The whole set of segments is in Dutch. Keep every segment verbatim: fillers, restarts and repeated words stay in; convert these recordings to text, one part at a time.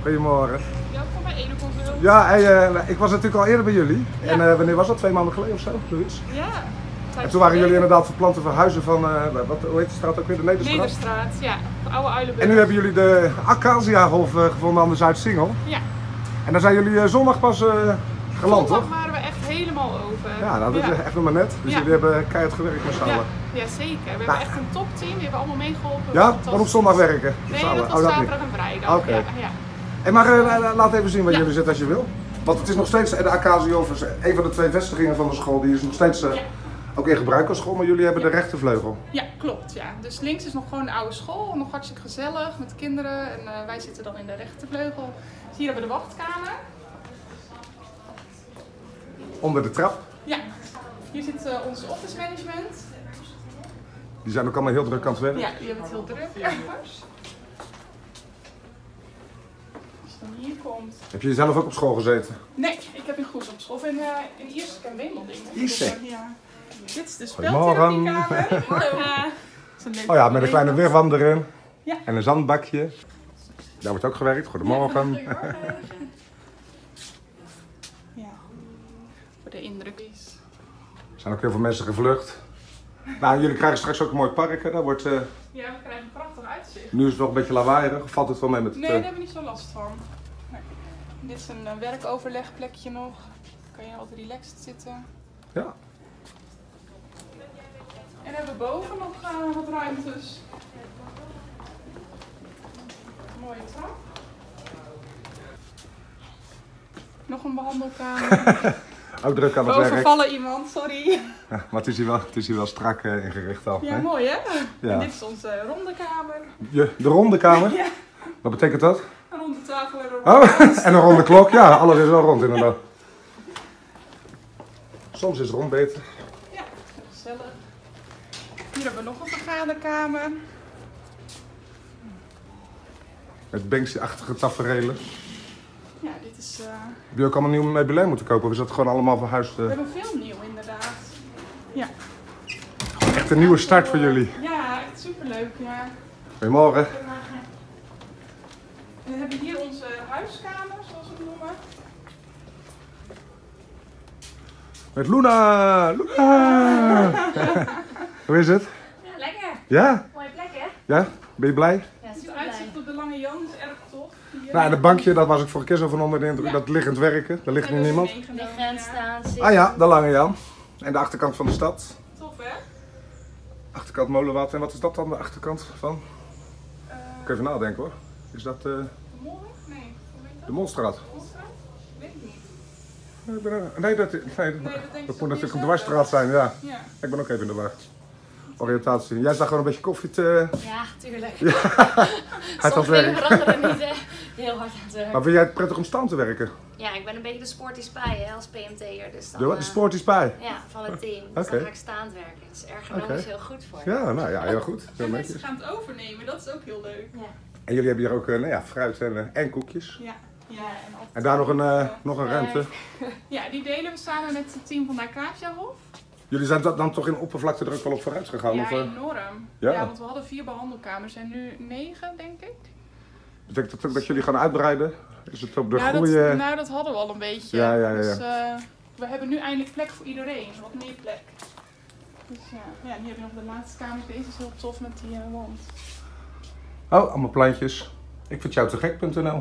Goedemorgen. Welkom bij Ene Consult. Ja, hey, uh, ik was natuurlijk al eerder bij jullie. Ja. En uh, wanneer was dat? Twee maanden geleden of zo? Zoiets? Ja. En toen waren jullie inderdaad van plan te verhuizen van, uh, wat, hoe heet de straat ook weer? De Nederstraat? Nederstraat, ja. De oude Uilenburg. En nu hebben jullie de Acaciahof uh, gevonden aan de Zuidsingel. Ja. En daar zijn jullie uh, zondag pas uh, geland, toch? Zondag waren we echt helemaal open. Ja, nou, dat is ja. echt nog maar net. Dus ja. jullie hebben keihard gewerkt met z'n allen. Ja. ja, zeker. We hebben nou. echt een topteam. Die hebben allemaal meegeholpen. Ja? Waarom zondag werken? Nee, dat was oh, zaterdag en vrijdag. Oké. Okay. Ja, ja. Hey, maar uh, laat even zien waar ja. jullie zitten als je wil. Want het is nog steeds, de Acaciahof is een van de twee vestigingen van de school. Die is nog steeds uh, ja. ook in gebruik als school, maar jullie hebben ja. de rechtervleugel. Ja, klopt. Ja. Dus links is nog gewoon de oude school. Nog hartstikke gezellig met kinderen. En uh, wij zitten dan in de rechtervleugel. Dus hier hebben we de wachtkamer. Onder de trap. Ja, hier zit uh, ons office management. Die zijn ook allemaal heel druk aan het werk. Ja, die hebben het heel druk. Ja. Als je dan hier komt. Heb je zelf ook op school gezeten? Nee, ik heb in Goes op school. Of in, uh, in Iersek en Wemelding. Iersek? Ja. Dit is de speltherapiekamer. Ja. Oh ja, met een kleine wigwam erin. Ja. En een zandbakje. Daar wordt ook gewerkt. Goedemorgen. Ja, goedemorgen. Ja. Voor de indruk is. Er zijn ook heel veel mensen gevlucht. Nou, jullie krijgen straks ook een mooi park. Hè? Daar wordt, uh... ja, we krijgen een prachtig uitzicht. Nu is het nog een beetje lawaaiig. Of valt het wel mee met het... Nee, daar hebben we niet zo last van. Nee. Dit is een uh, werkoverlegplekje nog. Dan kan je wat relaxed zitten. Ja. En we hebben boven nog uh, wat ruimtes. Mooie trap. Nog een behandelkamer. Ook druk aan het werk. Overvallen iemand, sorry. Ja, maar het is hier wel, het is hier wel strak uh, ingericht al. Ja, hè? mooi hè? Ja. En dit is onze ronde kamer. Je, de ronde kamer? Ja. Wat betekent dat? Een ronde tafel en een ronde Oh, en een ronde klok. Ja, alles is wel rond inderdaad. Soms is het rond beter. Ja, gezellig. Hier hebben we nog een vergaderkamer. Met Banksy-achtige taferelen. Ja, dit is... Uh... Heb je ook allemaal nieuw meubilair moeten kopen? Of is dat gewoon allemaal verhuisd? Uh... We hebben veel nieuw inderdaad. Ja. Echt een nieuwe start voor jullie. Ja, echt superleuk. Ja. Goedemorgen. En dan hebben we hier onze huiskamer, zoals we het noemen. Met Luna! Luna! Ja. Hoe is het? Ja, lekker. Ja? Mooie plek hè? Ja? Ben je blij? Ja, Het super uitzicht blij. op de Lange Jan is erg tof. Hier. Nou, en het bankje, dat was ik vorige keer zo van onder de indruk. Ja. Dat liggend werken, daar ligt nu niemand. Liggen, staan, zitten. Ah ja, de Lange Jan. En de achterkant van de stad. Tof hè? Achterkant Molenwater. En wat is dat dan, de achterkant van? Uh, Ik even nadenken hoor. Is dat uh, de Molweg? Nee, hoe heet dat? de Molstraat? Molstraat? Weet ik niet. Nee, ik ben, nee, dat, nee, Nee, dat denk dat ik moet zo natuurlijk een niet dwarsstraat zijn, ja. Ja. Ik ben ook even in de war. Oriëntatie. Jij staat gewoon een beetje koffie te... Ja, tuurlijk. Ja. Hard aan het Soms dingen werk. veranderen niet hè. Heel hard aan het werk. Maar vind jij het prettig om staan te werken? Ja, ik ben een beetje de sporty spy hè, als P M T'er. Dus dan, De, de uh, sporty spy? Ja, van het team. Dus Oké. dan ga ik staand werken. Dat is ergonomisch Oké. heel goed voor je. Ja, nou ja, heel goed. Heel En mensen netjes. gaan het overnemen, dat is ook heel leuk. Ja. En jullie hebben hier ook uh, nou ja, fruit en, uh, en koekjes. Ja. Ja, en, altijd En daar nog een, uh, uh, nog een ruimte. ja, die delen we samen met het team van de Acaciahof. Jullie zijn dat dan toch in oppervlakte er ook wel op vooruit gegaan? Ja, of, uh, enorm. Ja. Ja. Want we hadden vier behandelkamers en nu negen, denk ik. betekent dat ook dat jullie gaan uitbreiden? Is het op de ja, goede... dat, nou, dat hadden we al een beetje. Ja, ja, ja, ja. Dus uh, we hebben nu eindelijk plek voor iedereen. Wat meer plek. Dus ja, ja, hier heb je nog de laatste kamer. Deze is heel tof met die uh, wand. Oh, allemaal pleintjes. Ik vind jou te gek punt n l.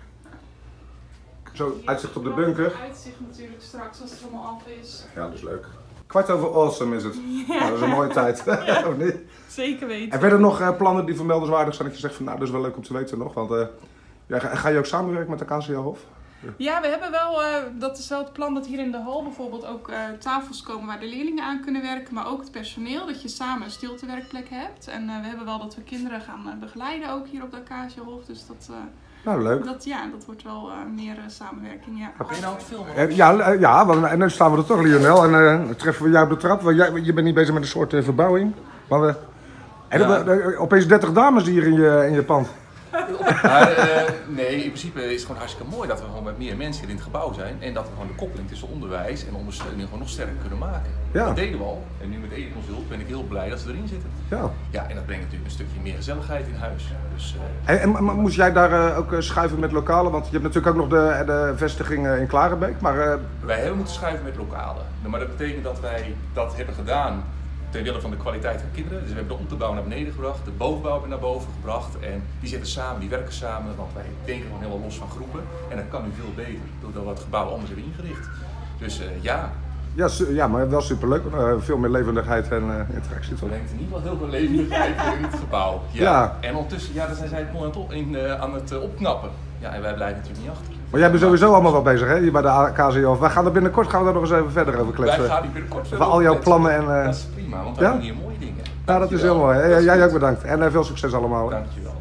Zo, Hier uitzicht op de heb je bunker. nog Uitzicht natuurlijk straks als het allemaal af is. Ja, dat is leuk. Kwart over awesome is het. Ja. Nou, dat is een mooie tijd. Ja. Of niet? Zeker weten. En verder nog uh, plannen die vermeldenswaardig zijn dat je zegt van nou, dat is wel leuk om te weten nog. Want uh, ja, ga, ga je ook samenwerken met de Acaciahof? Ja, we hebben wel, uh, dat is wel het plan dat hier in de hal bijvoorbeeld ook uh, tafels komen waar de leerlingen aan kunnen werken. Maar ook het personeel, dat je samen een stiltewerkplek hebt. En uh, we hebben wel dat we kinderen gaan uh, begeleiden ook hier op de Acaciahof. Dus dat, uh, Nou, leuk. dat, ja, dat wordt wel uh, meer uh, samenwerking, ja. Ben je nou aan het filmen? Uh, ja, uh, ja want, en nu staan we er toch, Lionel. En uh, dan treffen we jou op de trap. Want jij, je bent niet bezig met een soort uh, verbouwing. Maar we, en Ja. er, er, opeens dertig dames hier in je, in je pand. Maar, uh, nee, in principe is het gewoon hartstikke mooi dat we gewoon met meer mensen hier in het gebouw zijn. En dat we gewoon de koppeling tussen onderwijs en ondersteuning gewoon nog sterker kunnen maken. Ja. Dat deden we al. En nu met Edeconsult ben ik heel blij dat ze erin zitten. Ja. Ja, en dat brengt natuurlijk een stukje meer gezelligheid in huis. Dus, uh... en, en moest jij daar uh, ook uh, schuiven met lokalen? Want je hebt natuurlijk ook nog de, de vestiging uh, in Klarenbeek. Maar, uh... Wij hebben moeten schuiven met lokalen. Maar dat betekent dat wij dat hebben gedaan ten wille van de kwaliteit van kinderen. Dus we hebben de onderbouw naar beneden gebracht, de bovenbouw hebben we naar boven gebracht. En die zitten samen, die werken samen, want wij denken gewoon helemaal los van groepen. En dat kan nu veel beter, doordat we het gebouw anders hebben ingericht. Dus uh, ja. Ja, ja, maar wel superleuk. Uh, veel meer levendigheid en uh, interactie. Het brengt in ieder geval heel veel levendigheid in het gebouw. Ja. Ja. En ondertussen ja, dan zijn zij het mooi aan het, in, uh, aan het uh, opknappen. Ja, en wij blijven natuurlijk niet achter. Maar jij bent sowieso allemaal wel bezig, hè? Hier bij de K Z O. Wij gaan er binnenkort gaan we daar nog eens even verder over kletsen. Wij gaan hier binnenkort verder over al jouw plannen en... Uh... Dat is prima, want wij ja? doen hier mooie dingen. Ja, dat is heel mooi. Jij ook bedankt. En uh, veel succes allemaal. Dankjewel.